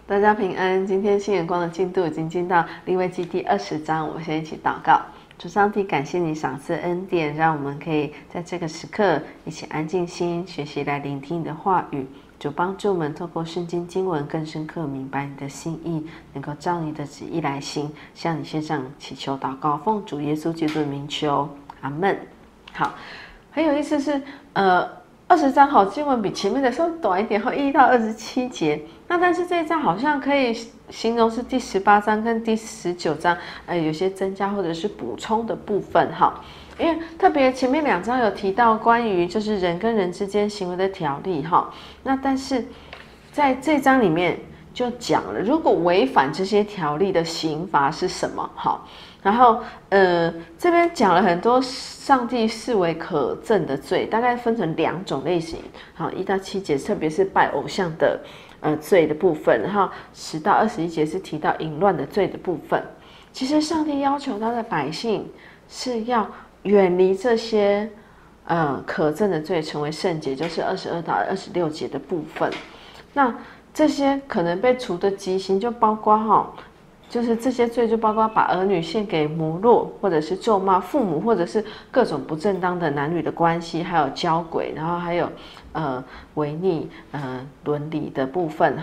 大家平安。今天新眼光的进度已经进到利未记第20章，我们先一起祷告。主上帝，感谢你赏赐恩典，让我们可以在这个时刻一起安静心，学习来聆听你的话语。主帮助我们透过圣经经文更深刻明白你的心意，能够照你的旨意来行。向你献上祈求祷告，奉主耶稣基督的名求，阿们。好，很有意思是20章好经文比前面的稍微短一点，1到27节。那但是这一章好像可以形容是第18章跟第19章，有些增加或者是补充的部分哈。因为特别前面2章有提到关于就是人跟人之间行为的条例哈，那但是在这章里面就讲了，如果违反这些条例的刑罚是什么哈。然后这边讲了很多上帝视为可憎的罪，大概分成2种类型。好，1到7节特别是拜偶像的罪的部分，然后10到21节是提到淫乱的罪的部分。其实上帝要求他的百姓是要远离这些可憎的罪，成为圣洁，就是22到26节的部分。那这些可能被处的极刑就包括就是这些罪就包括把儿女献给摩洛，或者是咒骂父母，或者是各种不正当的男女的关系，还有交鬼，然后还有违逆伦理的部分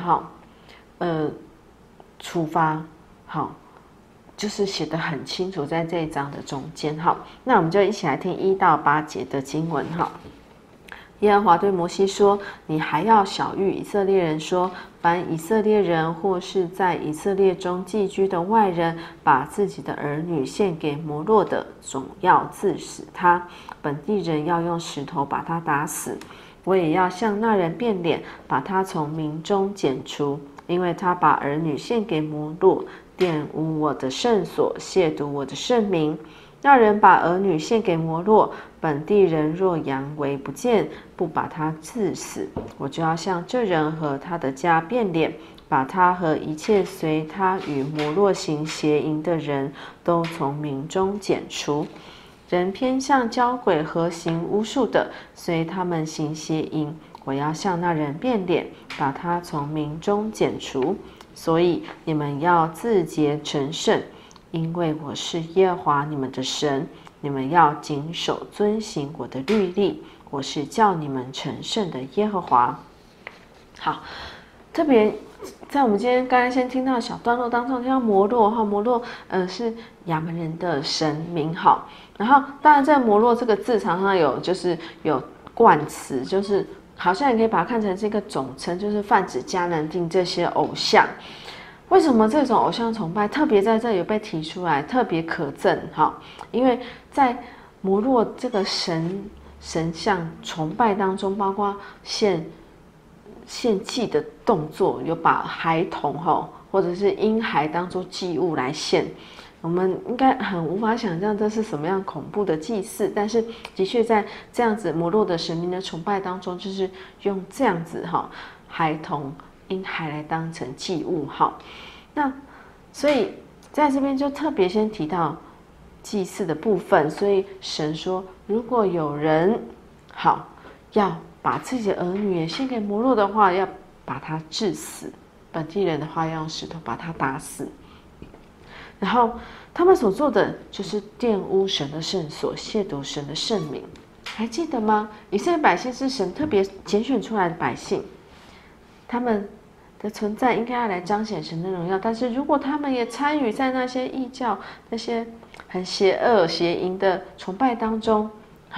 处罚就是写得很清楚，在这一章的中间那我们就一起来听1到8节的经文耶和华对摩西说：“你还要晓谕以色列人说，凡以色列人或是在以色列中寄居的外人，把自己的儿女献给摩洛的，总要治死他。本地人要用石头把他打死。我也要向那人变脸，把他从民中剪除，因为他把儿女献给摩洛，玷污我的圣所，亵渎我的圣名。那人把儿女献给摩洛，本地人若佯为不见，不把他治死，我就要向这人和他的家变脸，把他和一切随他与摩洛行邪淫的人都从民中剪除。人偏向交鬼和行巫术的，随他们行邪淫，我要向那人变脸，把他从民中剪除。所以你们要自洁成圣，因为我是耶和华你们的神。你们要谨守遵行我的律例，我是叫你们成圣的耶和华。好，特别在我们今天刚才先听到小段落当中，听到摩洛摩洛是亚门人的神名然后当然在摩洛这个字常常有冠词，就是好像也可以把它看成这个总称，就是泛指迦南地这些偶像。为什么这种偶像崇拜特别在这里有被提出来，特别可憎因为在摩洛这个神像崇拜当中，包括献祭的动作，有把孩童或者是婴孩当作祭物来献。我们应该很无法想象这是什么样恐怖的祭祀，但是的确在这样子摩洛的神明的崇拜当中，就是用这样子孩童婴孩来当成祭物那所以在这边就特别先提到祭祀的部分。所以神说，如果有人要把自己的儿女也献给摩洛的话，要把他治死；本地人的话要用石头把他打死。然后他们所做的就是玷污神的圣所，亵渎神的圣名。还记得吗？以色列百姓是神特别拣选出来的百姓，他们的存在应该要来彰显神的荣耀。但是如果他们也参与在那些异教、那些很邪恶邪淫的崇拜当中，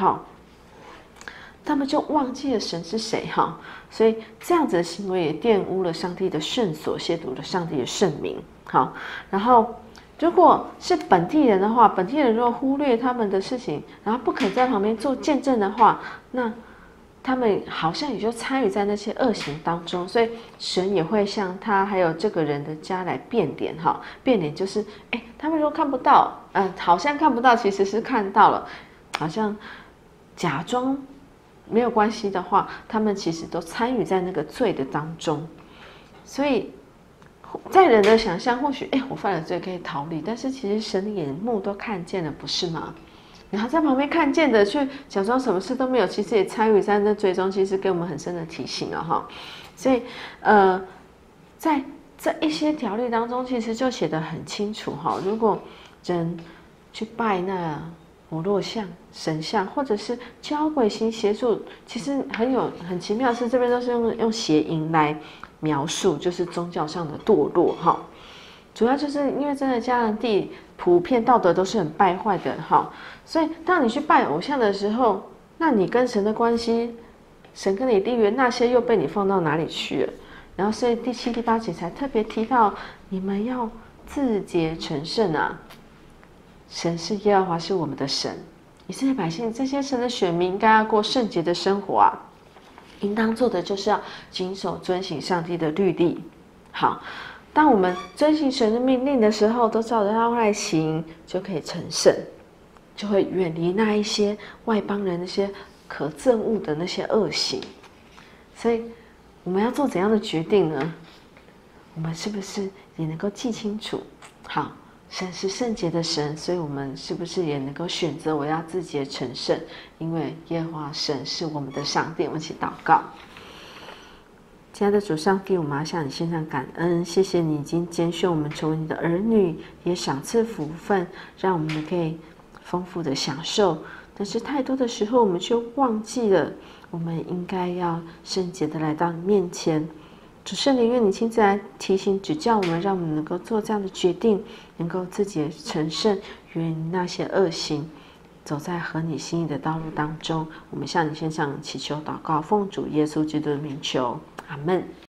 他们就忘记了神是谁所以这样子的行为也玷污了上帝的圣所，亵渎了上帝的圣名。然后如果是本地人的话，本地人如果忽略他们的事情，然后不肯在旁边做见证的话，那他们好像也就参与在那些恶行当中。所以神也会向他还有这个人的家来变脸变脸就是他们如果看不到好像看不到，其实是看到了，好像假装没有关系的话，他们其实都参与在那个罪的当中。所以在人的想象，或许我犯了罪可以逃离，但是其实神的眼目都看见了，不是吗？然后在旁边看见的，去假装什么事都没有，其实也参与在那罪中，其实给我们很深的提醒所以在这一些条例当中，其实就写得很清楚哈。如果人去拜那摩洛像、神像，或者是交鬼行邪术，其实很奇妙，是这边都是用谐音来描述，就是宗教上的堕落哈。主要就是因为真的迦南地普遍道德都是很败坏的哈，所以当你去拜偶像的时候，那你跟神的关系，神跟你立约那些又被你放到哪里去了？然后所以第7、第8节才特别提到，你们要自洁成圣啊！神是耶和华，是我们的神。以色列百姓这些神的选民，应该要过圣洁的生活啊！应当做的就是要谨守遵行上帝的律例。好，当我们遵行神的命令的时候，都照着他来行，就可以成圣，就会远离那一些外邦人那些可憎恶的那些恶行。所以我们要做怎样的决定呢？我们是不是也能够记清楚？好，神是圣洁的神，所以我们是不是也能够选择我要自洁成圣？因为耶和华神是我们的上帝。我们一起祷告。亲爱的主上帝，我们要向你献上感恩，谢谢你已经拣选我们成为你的儿女，也赏赐福分，让我们可以丰富的享受。但是太多的时候，我们却忘记了，我们应该要圣洁的来到你面前。主圣灵，愿你亲自来提醒指教我们，让我们能够做这样的决定，能够自己成圣，远离那些恶行，走在合你心意的道路当中。我们向你献上祈求祷告，奉主耶稣基督的名求，阿们。